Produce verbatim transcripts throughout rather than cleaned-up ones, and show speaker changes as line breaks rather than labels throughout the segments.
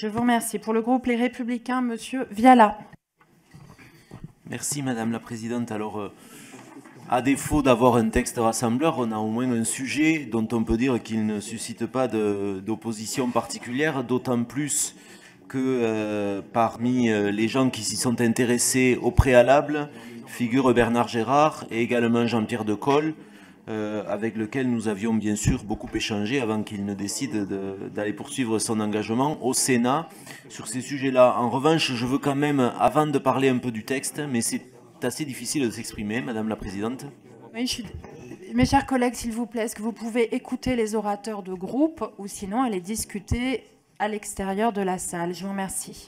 Je vous remercie. Pour le groupe Les Républicains, Monsieur Viala.
Merci Madame la Présidente. Alors, euh, à défaut d'avoir un texte rassembleur, on a au moins un sujet dont on peut dire qu'il ne suscite pas d'opposition particulière, d'autant plus que euh, parmi euh, les gens qui s'y sont intéressés au préalable figure Bernard Gérard et également Jean-Pierre Decolle, euh, avec lequel nous avions bien sûr beaucoup échangé avant qu'il ne décide d'aller poursuivre son engagement au Sénat sur ces sujets-là. En revanche, je veux quand même, avant de parler un peu du texte, mais c'est assez difficile de s'exprimer, Madame la Présidente.
Oui, je suis... Mes chers collègues, s'il vous plaît, est-ce que vous pouvez écouter les orateurs de groupe ou sinon aller discuter à l'extérieur de la salle? Je vous remercie.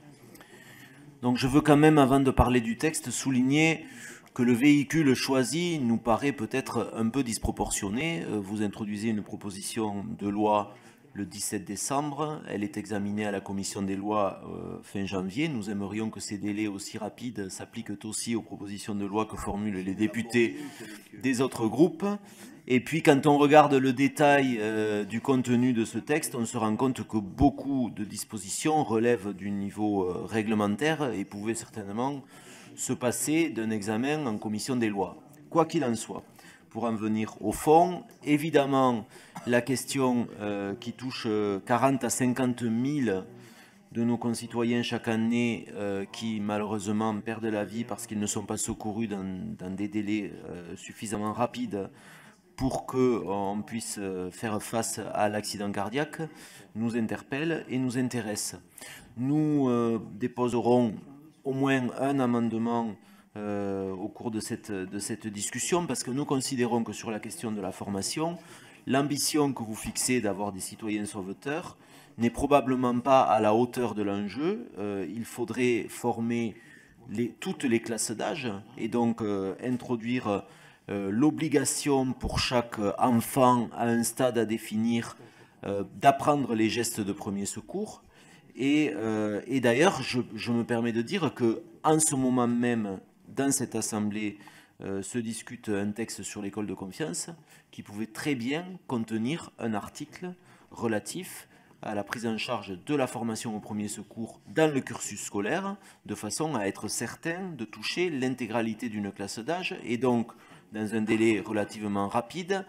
Donc je veux quand même, avant de parler du texte, souligner que le véhicule choisi nous paraît peut-être un peu disproportionné. Vous introduisez une proposition de loi le dix-sept décembre. Elle est examinée à la commission des lois euh, fin janvier. Nous aimerions que ces délais aussi rapides s'appliquent aussi aux propositions de loi que formulent les députés des autres groupes. Et puis quand on regarde le détail euh, du contenu de ce texte, on se rend compte que beaucoup de dispositions relèvent du niveau euh, réglementaire et pouvaient certainement se passer d'un examen en commission des lois. Quoi qu'il en soit, pour en venir au fond, évidemment, la question euh, qui touche quarante à cinquante mille de nos concitoyens chaque année euh, qui malheureusement perdent la vie parce qu'ils ne sont pas secourus dans, dans des délais euh, suffisamment rapides pour qu'on puisse faire face à l'accident cardiaque, nous interpelle et nous intéresse. Nous euh, déposerons au moins un amendement euh, au cours de cette, de cette discussion parce que nous considérons que sur la question de la formation, l'ambition que vous fixez d'avoir des citoyens sauveteurs n'est probablement pas à la hauteur de l'enjeu. Euh, il faudrait former les, toutes les classes d'âge et donc euh, introduire euh, l'obligation pour chaque enfant à un stade à définir euh, d'apprendre les gestes de premier secours. Et, euh, et d'ailleurs, je, je me permets de dire qu'en ce moment même, dans cette Assemblée, euh, se discute un texte sur l'école de confiance qui pouvait très bien contenir un article relatif à la prise en charge de la formation au premier secours dans le cursus scolaire, de façon à être certain de toucher l'intégralité d'une classe d'âge et donc, dans un délai relativement rapide,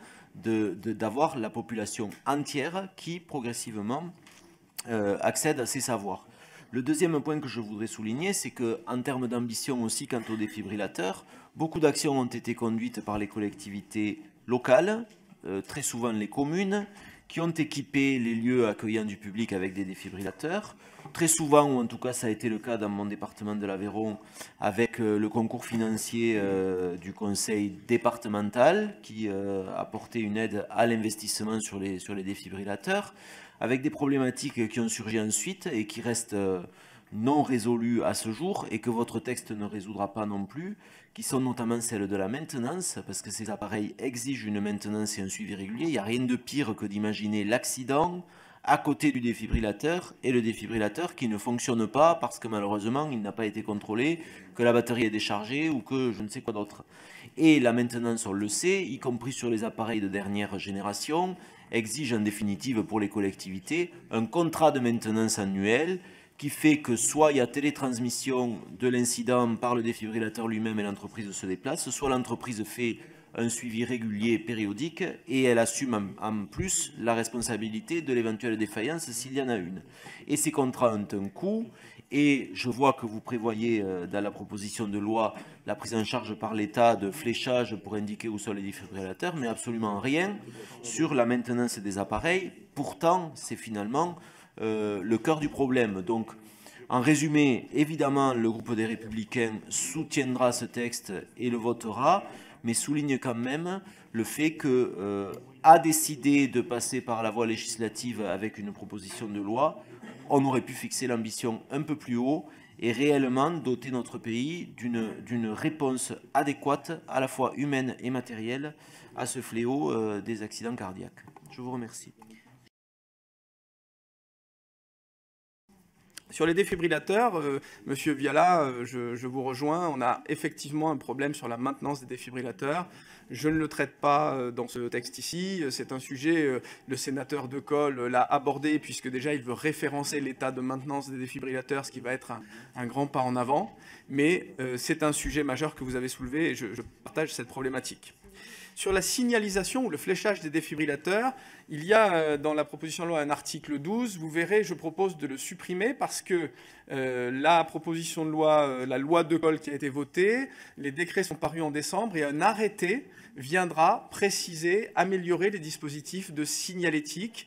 d'avoir la population entière qui, progressivement, Euh, accède à ces savoirs. Le deuxième point que je voudrais souligner, c'est qu'en termes d'ambition aussi quant aux défibrillateurs, beaucoup d'actions ont été conduites par les collectivités locales, euh, très souvent les communes, qui ont équipé les lieux accueillant du public avec des défibrillateurs. Très souvent, ou en tout cas ça a été le cas dans mon département de l'Aveyron, avec euh, le concours financier euh, du conseil départemental qui euh, apportait une aide à l'investissement sur les, sur les défibrillateurs, avec des problématiques qui ont surgi ensuite et qui restent non résolues à ce jour et que votre texte ne résoudra pas non plus, qui sont notamment celles de la maintenance, parce que ces appareils exigent une maintenance et un suivi régulier. Il n'y a rien de pire que d'imaginer l'accident à côté du défibrillateur et le défibrillateur qui ne fonctionne pas parce que malheureusement il n'a pas été contrôlé, que la batterie est déchargée ou que je ne sais quoi d'autre. Et la maintenance, on le sait, y compris sur les appareils de dernière génération, exige en définitive pour les collectivités un contrat de maintenance annuel qui fait que soit il y a télétransmission de l'incident par le défibrillateur lui-même et l'entreprise se déplace, soit l'entreprise fait un suivi régulier périodique et elle assume en, en plus la responsabilité de l'éventuelle défaillance s'il y en a une. Et ces contrats ont un coût et je vois que vous prévoyez euh, dans la proposition de loi la prise en charge par l'État de fléchage pour indiquer où sont les défibrillateurs, mais absolument rien sur la maintenance des appareils. Pourtant, c'est finalement euh, le cœur du problème. Donc, en résumé, évidemment, le groupe des Républicains soutiendra ce texte et le votera, mais souligne quand même le fait que, euh, à décider de passer par la voie législative avec une proposition de loi, on aurait pu fixer l'ambition un peu plus haut et réellement doter notre pays d'une réponse adéquate, à la fois humaine et matérielle, à ce fléau euh, des accidents cardiaques. Je vous remercie.
Sur les défibrillateurs, euh, Monsieur Viala, euh, je, je vous rejoins, on a effectivement un problème sur la maintenance des défibrillateurs. Je ne le traite pas euh, dans ce texte ici, c'est un sujet, euh, le sénateur Decolle euh, l'a abordé, puisque déjà il veut référencer l'état de maintenance des défibrillateurs, ce qui va être un, un grand pas en avant, mais euh, c'est un sujet majeur que vous avez soulevé et je, je partage cette problématique. Sur la signalisation ou le fléchage des défibrillateurs, il y a dans la proposition de loi un article douze. Vous verrez, je propose de le supprimer parce que euh, la proposition de loi, euh, la loi Decolle qui a été votée, les décrets sont parus en décembre et un arrêté viendra préciser, améliorer les dispositifs de signalétique.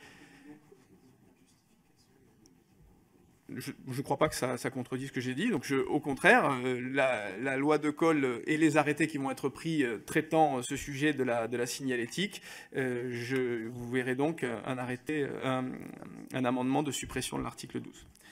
Je ne crois pas que ça, ça contredit ce que j'ai dit. Donc, je, au contraire, euh, la, la loi Decolle et les arrêtés qui vont être pris euh, traitant ce sujet de la, de la signalétique, euh, je, vous verrez donc un arrêté, un, un amendement de suppression de l'article douze.